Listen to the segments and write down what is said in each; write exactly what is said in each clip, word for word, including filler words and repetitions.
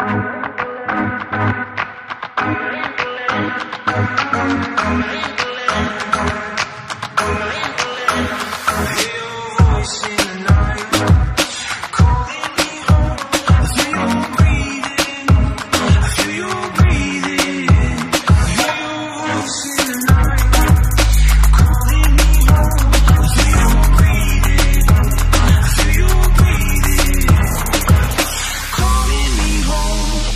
Calling me home.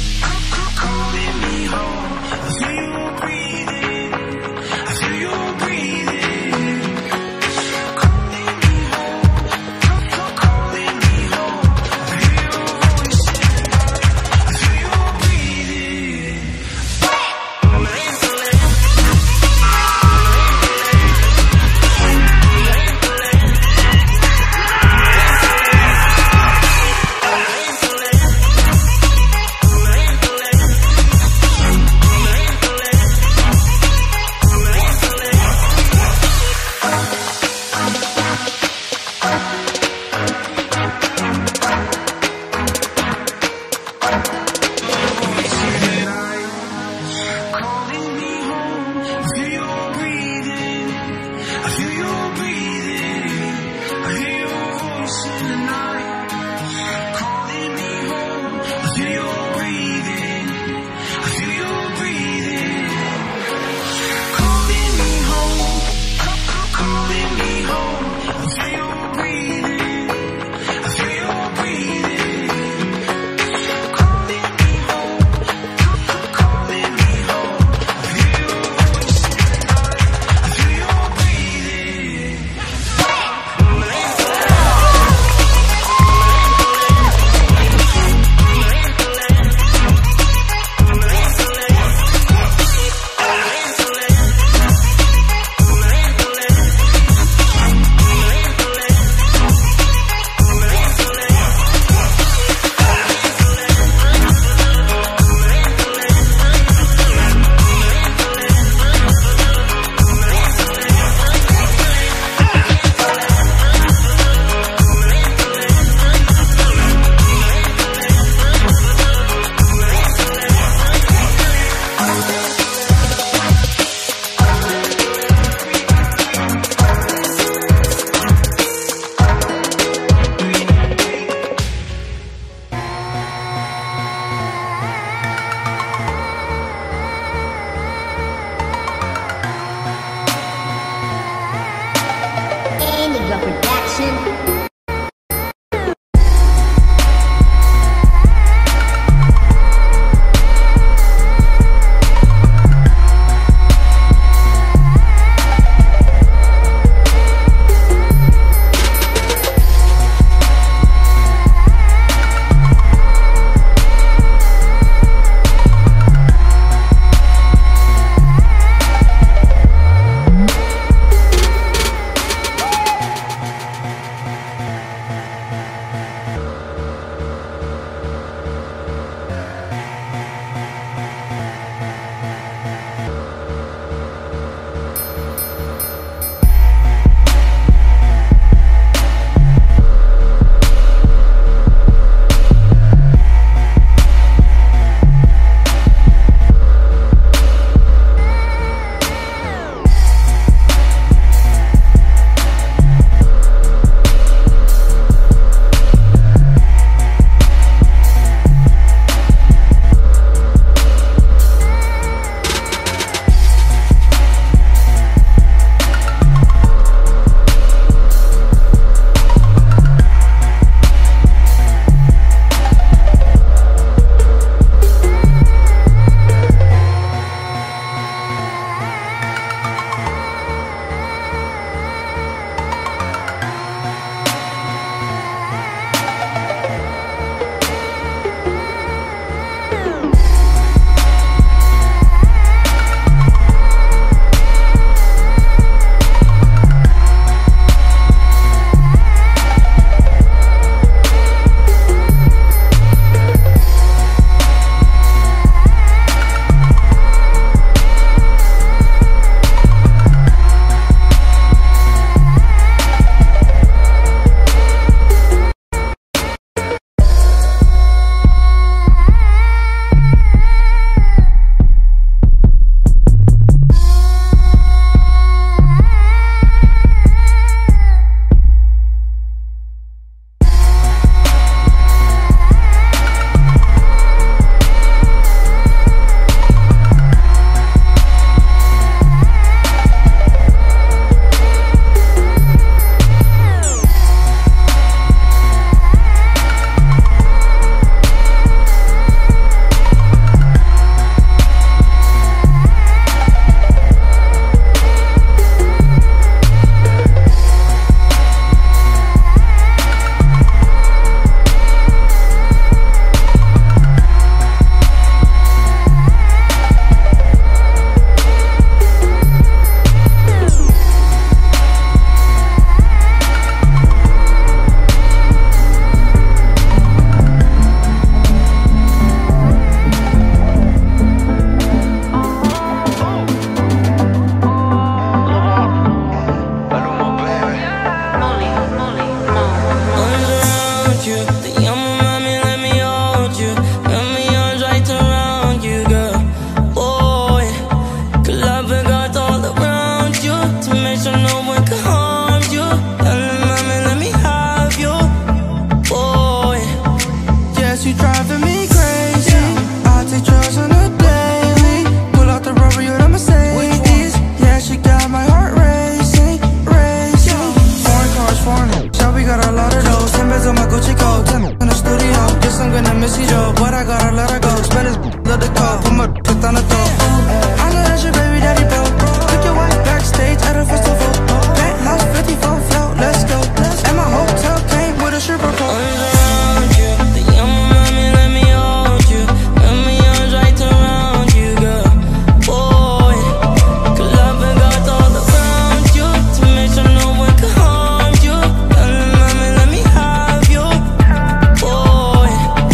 gotta let her go. Spend his let it go. Put my foot on the door. I know that's your baby daddy, bro. Took your wife backstage at a festival. Penthouse fifty-four float, let's go. And my hotel came with a stripper pole. Always around you, the young mommy, let me hold you. Let me arms right around you, girl. Boy, good love and got all around you to make sure no one can harm you. Young mommy, let me have you, boy.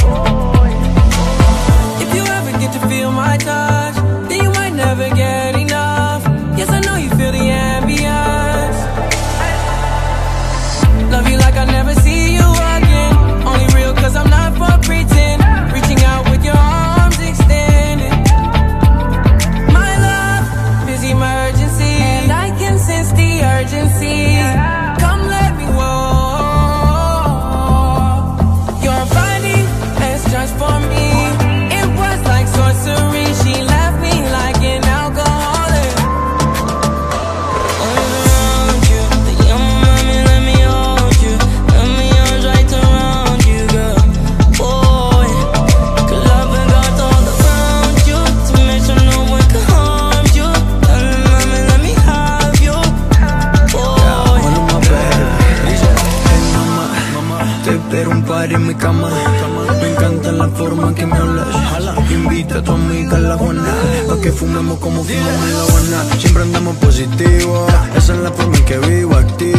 If you ever get to feel my touch, then you might never get enough. Yes, I know you feel the ambience. Love you like I never see you again. Only real cause I'm not for pretend. Reaching out with your arms extended. My love is emergency, and I can sense the urgency. Come let me walk. Your body is just for me. It was like sorcery. She left me like an alcoholic. Always around you, the young mommy, let me hold you. Let me arms right around you, girl. Boy, good love and got all around you to make sure no one can harm you. Young mommy, let me have you, boy. One of my bad. Hey mamá, te espero un par en mi cama. Me encanta la forma que me hablas. Invita a tu amiga a la Juana, pa' que fumemos como fumamos en la Habana. Siempre andamos positivo, esa es la forma en que vivo activo.